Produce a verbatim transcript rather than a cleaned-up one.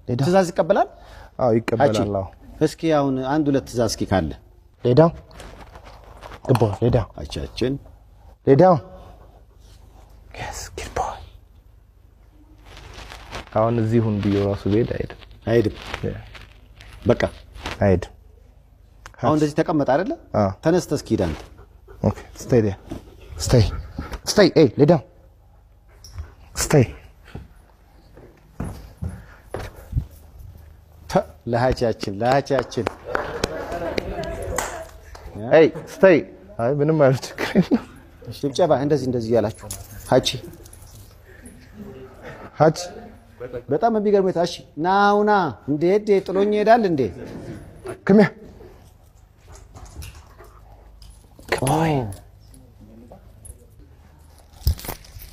ትዛዝ ይቀበላል አዎ ይቀበላል አዎ እስኪ አሁን አንድ ሁለት ትዛዝ እስኪ ካለ ሌዳ ግቦ ሌዳ አቻችን ሌዳ yes good boy አሁን እዚህ ሁን ቢዮ ራሱ ቤት አይደል አይደል በቃ አይደል አሁን እንደዚህ ተቀመጥ አይደለ ተነስተ እስኪ ዳንተ ኦኬ stay there stay stay hey lay down stay ለሃቻችን ለሃቻችን hey stay አይ ምንም ማለት ችግር የለም ሽብጨባ እንደዚህ እንደዚህ ያላችሁ ሃቺ ሃቺ በጣም የሚገርመው ታሺ ናውና እንዴ እንዴ ጥሎኝ ይሄዳል እንዴ come here